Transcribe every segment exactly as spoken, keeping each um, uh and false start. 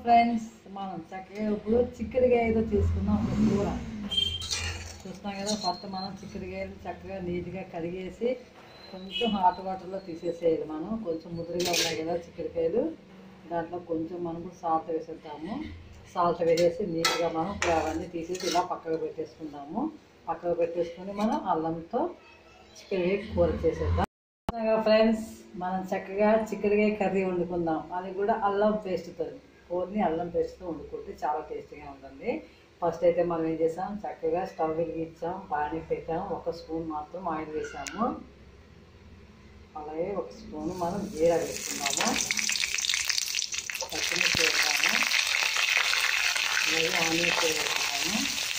Friends, మనం చక్కగా ఇప్పుడు చిక్కుడుకాయ ఏదో తీసుకున్నాం. ఒక కూర చూస్తున్నాం కదా. ఫస్ట్ మనం చిక్కుడుకాయలు చక్కగా నీట్గా కడిగేసి కొంచెం హాట్ వాటర్లో తీసేసేయాలి. మనం కొంచెం ముదురుగా ఉన్నాయి కదా చిక్కుడుకాయలు, దాంట్లో కొంచెం మనకు సాల్ట్ వేసేద్దాము. సాల్ట్ వేసేసి నీట్గా మనం ఇప్పుడు అవన్నీ తీసేసి ఇలా పక్కకు పెట్టేసుకుందాము. పక్కకు పెట్టేసుకొని మనం అల్లంతో చిక్కుడుకాయ కూర చేసేద్దాం. ఫ్రెండ్స్, మనం చక్కగా చిక్కుడుకాయ కర్రీ వండుకుందాం. అది కూడా అల్లం పేస్ట్తో, ఓన్లీ అల్లం పేస్ట్తో వండుకుంటే చాలా టేస్టీగా ఉంటుంది. ఫస్ట్ అయితే మనం ఏం చేసాం, చక్కగా స్టవ్ వెలిగించాం, బాగానే పెట్టాం. ఒక స్పూన్ మాత్రం ఆయిల్ వేసాము. అలాగే ఒక స్పూన్ మనం జీరా వేసుకున్నాము. పచ్చిమిర్చి వేసాము. అలాగే ఆనియన్స్ వేసుకుంటాము.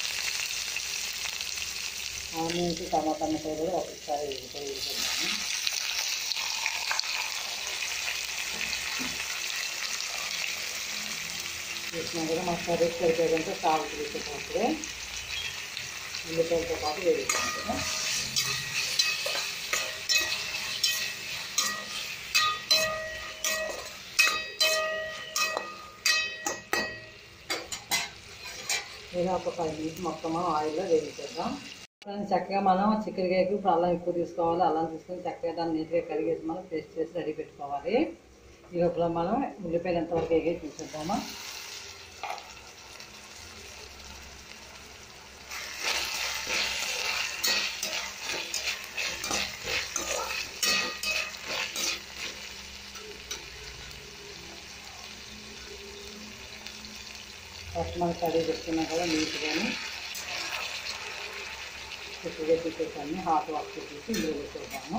ఆనియన్స్ టమాటా మిరపకాయ కూడా ఒకసారి వేసుకొని వేసుకున్నాము. వేసినా కూడా మా కర్రీ సరిపోయేదంటే సాల్ట్ వేసేటప్పుడే ఉల్లిపాయలతో పాటు వేసుకుంటాం కదా. ఇలా ఒక పది నిమిషం మొత్తం మనం ఆయిల్లో వేయించేద్దాం. చక్కగా మనం చిక్కుడుకాయకు ఇప్పుడు అల్లం ఎక్కువ తీసుకోవాలి. అల్లం తీసుకొని చక్కగా దాన్ని నీట్గా కడిగేసి మనం పేస్ట్ చేసి రెడీ పెట్టుకోవాలి. ఈ లోపల మనం ఉల్లిపాయలు ఎంతవరకు వేగే చూసేద్దామా. ఫస్ట్ మనం కర్రీ పెట్టుకున్నాం కదా, నీట్గాని చిక్కుడుకాయ తీసేసాన్ని హాట్ వాటర్ తీసి ఇందులో వేసేద్దాము.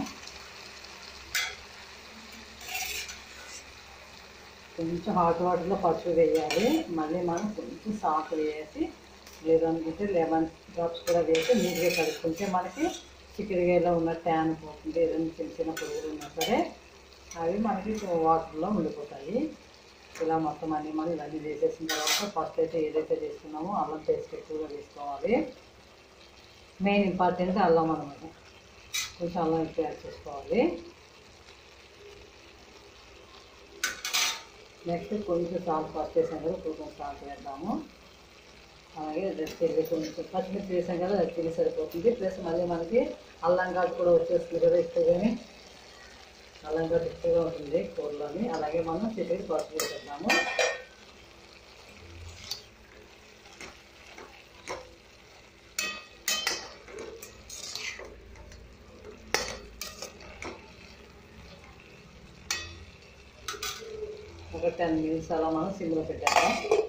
కొంచెం హాట్ వాటర్లో పసుపు వేయాలి. మళ్ళీ మనం కొంచెం సాల్ట్ వేసి, లేదనుకుంటే లెమన్ డ్రాప్స్ కూడా వేసి నీట్గా కలుపుకుంటే మనకి చిక్కుడుకాయలో ఉన్న ట్యాన్ పోతుంది. ఏదైనా చిన్న చిన్న పురుగులు ఉన్నా సరే అవి మనకి వాటర్లో ఉండిపోతాయి. ఇలా మొత్తం అన్నీ మనం ఇవన్నీ వేసేసిన తర్వాత ఫస్ట్ అయితే ఏదైతే చేసుకున్నామో అల్లం పేస్ట్ ఎక్కువగా వేసుకోవాలి. మెయిన్ ఇంపార్టెంట్ అల్లం అన్నమాట. కొంచెం అల్లం ఎక్కువ యాడ్ చేసుకోవాలి. నెక్స్ట్ కొంచెం సాల్ట్ ఫస్ట్ వేసాం కదా, కొంచెం సాల్ట్ వేద్దాము. అలాగే రెడ్ చిల్లీ కొంచెం పచ్చిమిర్చి వేసాం కదా, రెడ్ చిల్లీ సరిపోతుంది. ప్లస్ మళ్ళీ మనకి అల్లం ఘాటు కూడా వచ్చేస్తుంది కదా ఎక్కువగానే. అల్లం ఘాటు ఎక్కువగా ఉంటుంది కూరలోని. అలాగే మనం చికెన్ పసుపు వేసేద్దాము. ఒక టెన్ మినిట్స్ అలా మనం సిమ్లో పెట్టేద్దాం.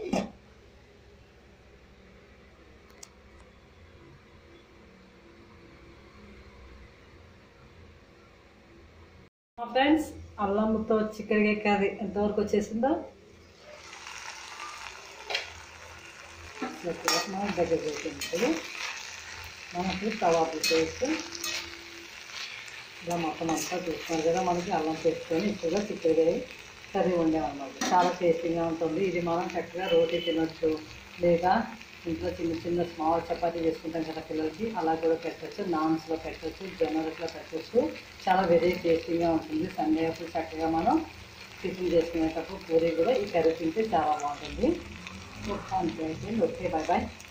మా ఫ్రెండ్స్, అల్లంతో చిక్కుడుకాయ కర్రీ ఎంతవరకు వచ్చేసిందో మనం దగ్గర పెట్టినప్పుడు మనకి టమాటా పేస్ట్ ఇలా మొత్తం అంతా చూసుకున్నాం కదా. మనకి అల్లం పేసుకొని ఎక్కువగా చిక్కుడుకాయ కర్రీ వండామన్నమాట. చాలా టేస్టీగా ఉంటుంది. ఇది మనం చక్కగా రోటీ తినొచ్చు, లేదా ఇంట్లో చిన్న చిన్న స్మాల్ చపాతీ చేసుకుంటాం కదా పిల్లలకి, అలా కూడా పెట్టచ్చు. నాన్స్లో పెట్టచ్చు, జొన్నరట్లో పెట్టచ్చు. చాలా వెరీ టేస్టీగా ఉంటుంది. సండే అప్పుడు చక్కగా మనం టిఫిన్ చేసుకునేటప్పుడు పూరి కూడా ఈ కర్రీ తింటే చాలా బాగుంటుంది. Okay, okay, bye bye.